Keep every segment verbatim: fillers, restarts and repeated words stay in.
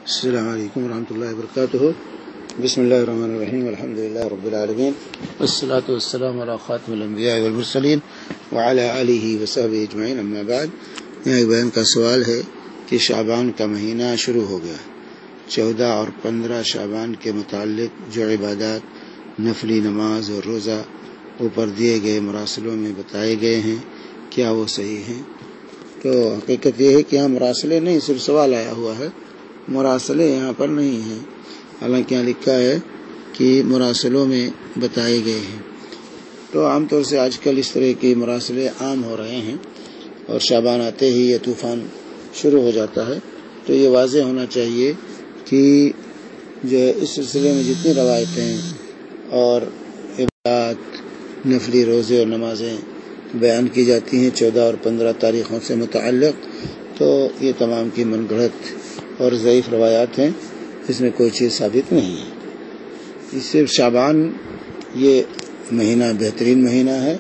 Assalamualikum warahmatullahi wabarakatuh. Bismillahirrahmanirrahim. Alhamdulillahi rabbil alamin. Wassalatu wassalamu ala khatamil anbiya wal mursalin wa ala alihi wa sahbihi ajma'in. Amma ba'd. यहाँ एक बयान का सवाल है कि शाबान का महीना शुरू हो गया। चौदह और पंद्रह शाबान के मुताल्लिक जो इबादत, नफली नमाज और रोज़ा ऊपर दिए गए मरासलों में बताए गए हैं, क्या वो सही हैं? तो हकीकत ये है कि यहाँ मरासले नहीं, सिर्फ सवाल आया हुआ है, मरासले यहाँ पर नहीं हैं। हालांकि यहाँ लिखा है कि मरासलों में बताए गए हैं। तो आमतौर से आजकल इस तरह के मरासले आम हो रहे हैं और शाबान आते ही ये तूफ़ान शुरू हो जाता है। तो ये वाज़ेह होना चाहिए कि जो इस सिलसिले में जितनी रवायतें और इबादत, नफली रोज़े और नमाजें बयान की जाती हैं चौदह और पंद्रह तारीख़ों से मुतअल्लिक़, तो ये तमाम की मनगढ़ंत और ज़ईफ़ रवायात हैं, इसमें कोई चीज़ साबित नहीं है। सिर्फ शाबान ये महीना बेहतरीन महीना है,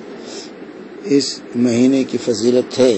इस महीने की फजीलत है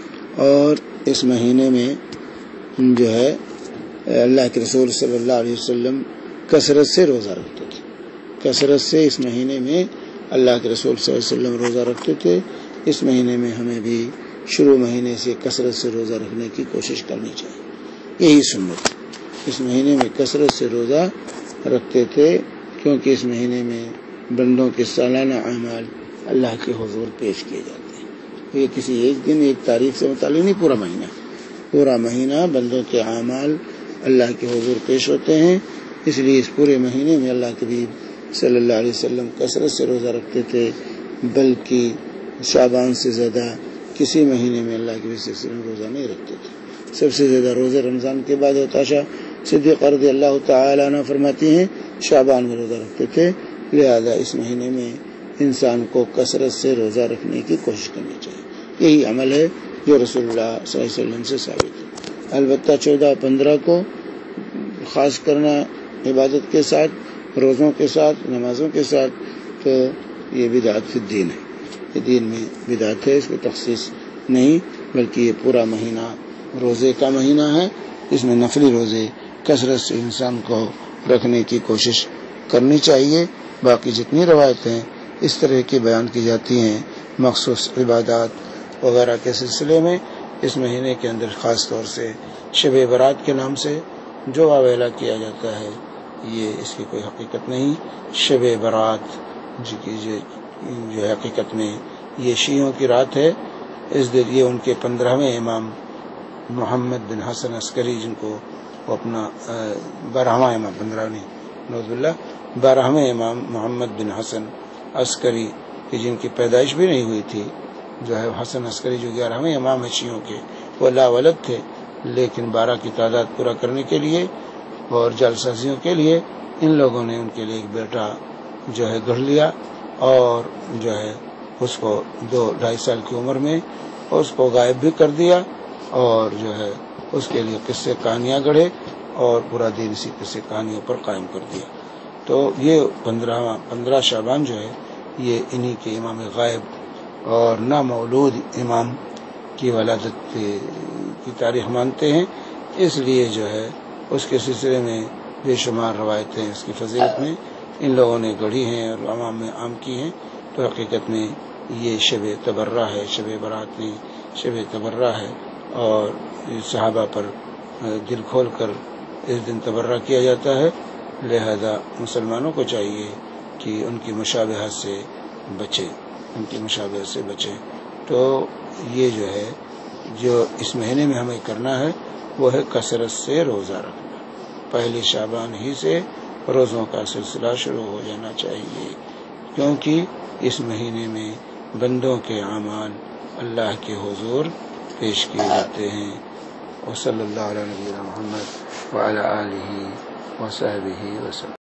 और इस महीने में जो है अल्लाह के रसूल सल्लल्लाहु अलैहि वसल्लम कसरत से रोज़ा रखते थे। कसरत से इस महीने में अल्लाह के रसूल सल्लल्लाहु अलैहि वसल्लम रोज़ा रखते थे। इस महीने में हमें भी शुरू महीने से कसरत से रोज़ा रखने की कोशिश करनी चाहिए, यही सुन्नत। इस महीने में कसरत से रोज़ा रखते थे क्योंकि इस महीने में बंदों के सालाना अमाल अल्लाह के हुजूर पेश किए जाते हैं। ये किसी एक दिन एक तारीख से मुताल्लिक़ नहीं, पूरा महीना पूरा महीना बंदों के अमाल अल्लाह के हुजूर पेश होते हैं। इसलिए इस पूरे महीने में अल्लाह के नबी सल्लल्लाहु अलैहि वसल्लम कसरत से रोज़ा रखते थे, बल्कि शाबान से ज़्यादा किसी महीने में अल्लाह के नबी वसल्लम रोज़ा नहीं रखते थे। सबसे ज़्यादा रोज़े रमज़ान के बाद आयशा सिद्दीक़ा रज़ियल्लाहु तआला अन्हा फरमाती हैं शाबान में रोज़ा रखते थे। लिहाजा इस महीने में इंसान को कसरत से रोज़ा रखने की कोशिश करनी चाहिए। यही अमल है जो रसूलुल्लाह सल्लल्लाहु अलैहि वसल्लम से साबित है। अलबत्ता चौदह पंद्रह को ख़ास करना इबादत के साथ, रोज़ों के साथ, नमाज़ों के साथ, तो ये बिदअत फिद दीन है। ये दीन में बिदअत है, इसको तख़सीस नहीं, बल्कि ये पूरा महीना रोज़े का महीना है। इसमें नफली रोज़े कसरत से इंसान को रखने की कोशिश करनी चाहिए। बाकी जितनी रवायतें इस तरह की बयान की जाती हैं मखसूस इबादत वगैरह के सिलसिले में, इस महीने के अंदर ख़ास तौर से शब बरात के नाम से जो अवेला किया जाता है, ये इसकी कोई हकीकत नहीं। शब बरात जी की जो, जो हकीकत में ये शियों की रात है। इस दिन ये उनके पंद्रहवें इमाम मोहम्मद बिन हसन अस्करी, जिनको वो अपना बारहवां इमाम, पंद्रह नहीं नौज़ुबिल्लाह, बारहवें इमाम मोहम्मद बिन हसन अस्करी की जिनकी पैदाइश भी नहीं हुई थी, जो है हसन अस्करी जो ग्यारहवें इमाम है शियों के, वो लावलद थे, लेकिन बारह की तादाद पूरा करने के लिए और जालसाजियों के लिए इन लोगों ने उनके लिए एक बेटा जो है गढ़ लिया और जो है उसको दो ढाई साल की उम्र में उसको गायब भी कर दिया और जो है उसके लिए किस्से कहानियाँ गढ़े और पूरा दिन इसी किस्से कहानियों पर कायम कर दिया। तो ये पंद्रह पंद्रह शाबान जो है ये इन्हीं के इमाम गायब और नामौलूद इमाम की वलादत की तारीख मानते हैं। इसलिए जो है उसके सिलसिले में बेशुमार रवायतें इसकी फजीलत में इन लोगों ने गढ़ी हैं और अवाम में आम की हैं। तो हकीकत में ये शब तबर्रा है, शब बरात नहीं, शब तबर्रा है और सहाबा पर दिल खोल कर इस दिन तबर्रा किया जाता है। लिहाजा मुसलमानों को चाहिए कि उनकी मुशाबहत से बचें, उनकी मुशाबहत से बचें। तो ये जो है जो इस महीने में हमें करना है वो है कसरत से रोज़ा रखना। पहले शाबान ही से रोज़ों का सिलसिला शुरू हो जाना चाहिए, क्योंकि इस महीने में बंदों के अमाल अल्लाह के हुजूर पेश किए जाते हैं। वसल्लल्लाहु अला नबीना मुहम्मद व अला आलिहि व सहबिहि वसल्लम।